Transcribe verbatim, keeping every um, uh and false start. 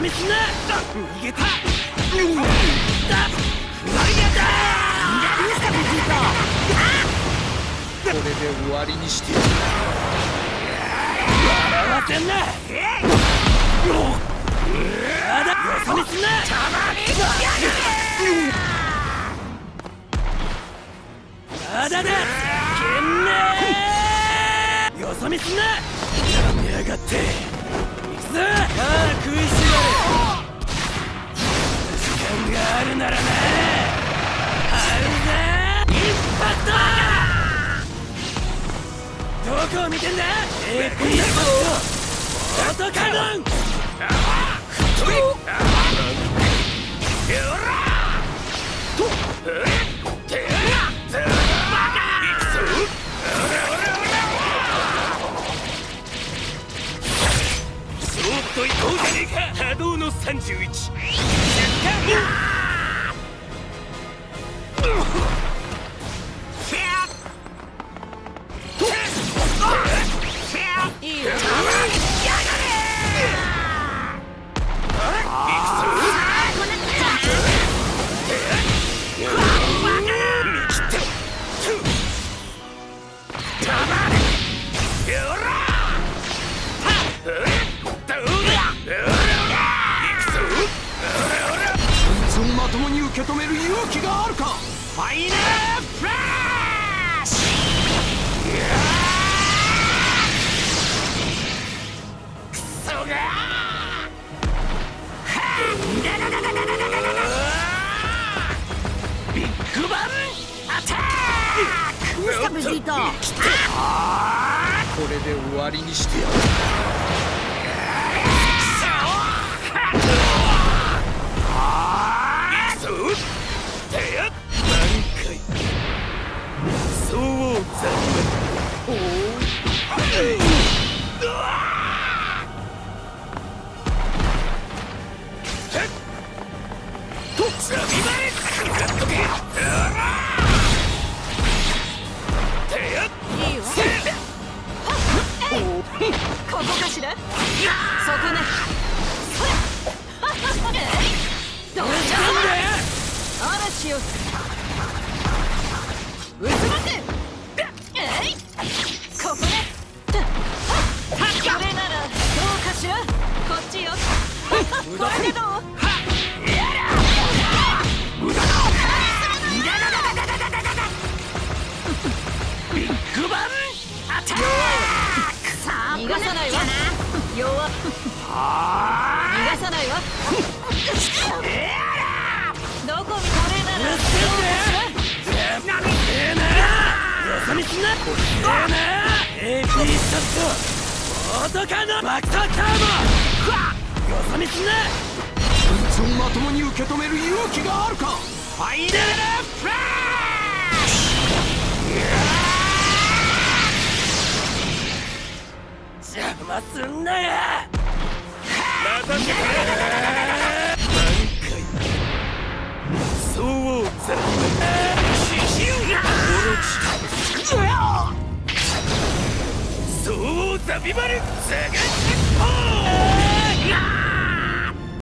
みすんな。逃げた。フライヤーだ。どうしたベジータ。これで終わりにしてやる。笑わせんな。まだよそ見すんな。たまにやる。まだだ。けんねー。よそ見すんな。やめやがって。行くぞ。ああ食いしばれ。時間があるならな。あるぜ。インパクト。どこを見てんだ。エーピースポット。オートカノン。とい。よら。と。てや。といこうじゃねえか。波動のさんじゅういち。いいよ。まともに受け止める勇気があるか。ファイナルフラッシュ。クソがビッグバンアタック。どうしたベジータ。これで終わりにしてやる。ここかしら。そこね。どうしたんだよ。嵐よ。うずまて。えい。ここね。これならどうかしら。こっちよ。これでどう。やだ。無駄だ。ビッグバンアタック。逃がさないわ。弱。逃がさないわ。どこ見これなら。うっせえな。ええな。よそ見すんな。ええな。エーピーショット。オートカノン。バクトカーボ。よそ見すんな。こいつをまともに受け止める勇気があるか。ファイナルフラッシュ。邪魔すんなや。またしてくれ。何回そうざ獅子王そうざビバルザガッポー。